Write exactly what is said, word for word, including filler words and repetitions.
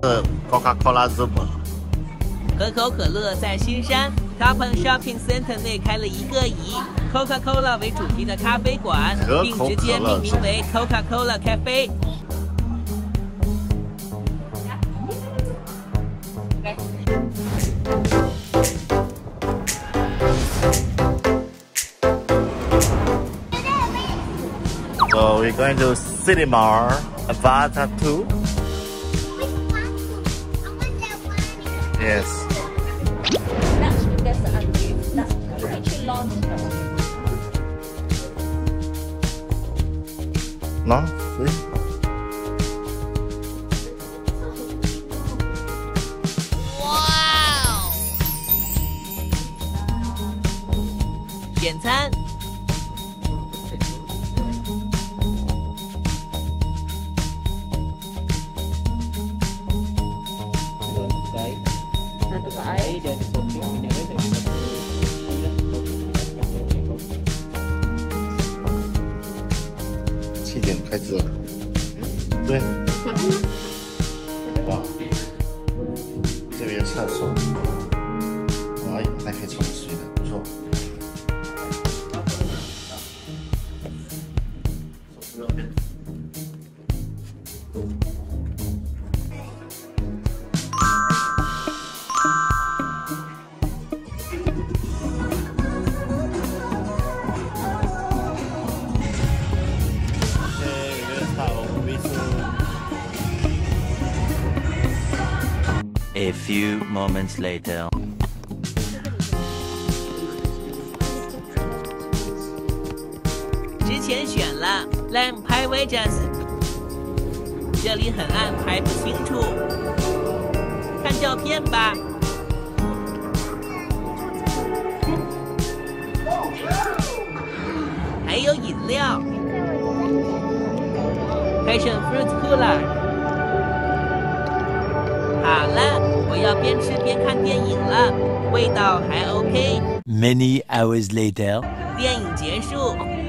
的 Coca-Cola Zero。 可口可乐在新山 Toppen Shopping Center 内开了一个以 Coca-Cola 为主题的咖啡馆，并直接命名为 Coca-Cola Cafe。 So we're going to Cinema Avatar two. Yes. That's that's unreal. That's actually long. No? See? Wow! 点餐。 七点开始了，对，哇，这边有厕所，哎，还可以冲水的，不错。 A few moments later. 之前选了 Lamp Highways， 这里很暗，拍不清楚。看照片吧。还有饮料 ，Passion Fruit Cooler。 好了，我要边吃边看电影了，味道还 OK。 Many hours later. 电影结束，